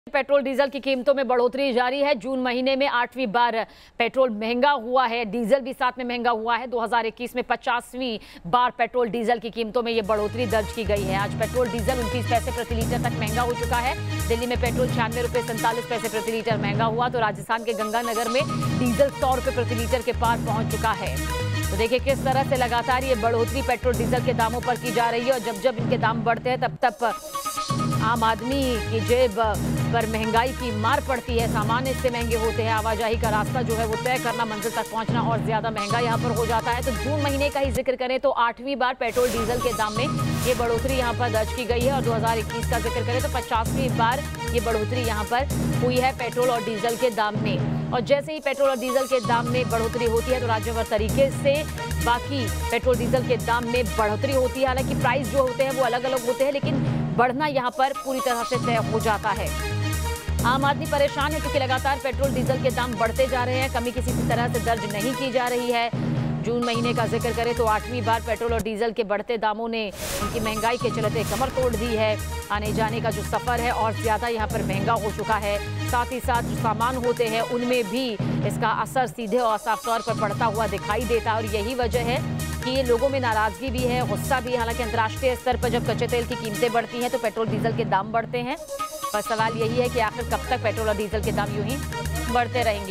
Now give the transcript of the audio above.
Petrol diesel की कीमतों में बढ़ोतरी जारी है। जून महीने में 8वीं बार पेट्रोल महंगा हुआ है, डीजल भी साथ में महंगा हुआ है। 2021 में 50वीं बार पेट्रोल डीजल की कीमतों में ये बढ़ोतरी दर्ज की गई है। आज पेट्रोल डीजल 29 पैसे प्रति लीटर तक महंगा हो चुका है। दिल्ली में पेट्रोल 96 रुपये 47 पैसे प्रति लीटर महंगा हुआ, तो राजस्थान के गंगानगर में डीजल 100 रुपये प्रति लीटर के पार पहुंच चुका है। तो देखिए किस तरह से लगातार ये बढ़ोतरी पेट्रोल डीजल के दामों पर की जा रही है, और जब जब इनके दाम बढ़ते हैं तब तब आम आदमी की जेब पर महंगाई की मार पड़ती है। सामान इससे महंगे होते हैं, आवाजाही का रास्ता जो है वो तय करना, मंजिल तक पहुंचना और ज्यादा महंगा यहाँ पर हो जाता है। तो जून महीने का ही जिक्र करें तो 8वीं बार पेट्रोल डीजल के दाम में ये बढ़ोतरी यहाँ पर दर्ज की गई है, और 2021 का जिक्र करें तो 50वीं बार ये बढ़ोतरी यहाँ पर हुई है पेट्रोल और डीजल के दाम में। और जैसे ही पेट्रोल और डीजल के दाम में बढ़ोतरी होती है तो राज्यभर तरीके से बाकी पेट्रोल डीजल के दाम में बढ़ोतरी होती है। हालांकि प्राइस जो होते हैं वो अलग अलग होते हैं, लेकिन बढ़ना यहाँ पर पूरी तरह से तय हो जाता है। आम आदमी परेशान है क्योंकि लगातार पेट्रोल डीजल के दाम बढ़ते जा रहे हैं, कमी किसी भी तरह से दर्ज नहीं की जा रही है। जून महीने का जिक्र करें तो 8वीं बार पेट्रोल और डीजल के बढ़ते दामों ने उनकी महंगाई के चलते कमर तोड़ दी है। आने जाने का जो सफ़र है और ज़्यादा यहाँ पर महंगा हो चुका है। साथ ही साथ जो सामान होते हैं उनमें भी इसका असर सीधे और साफ तौर पर पड़ता हुआ दिखाई देता है, और यही वजह है कि ये लोगों में नाराज़गी भी है, गुस्सा भी है। हालांकि अंतर्राष्ट्रीय स्तर पर जब कच्चे तेल की कीमतें बढ़ती हैं तो पेट्रोल डीजल के दाम बढ़ते हैं। पर सवाल यही है कि आखिर कब तक पेट्रोल और डीजल के दाम यूं ही बढ़ते रहेंगे।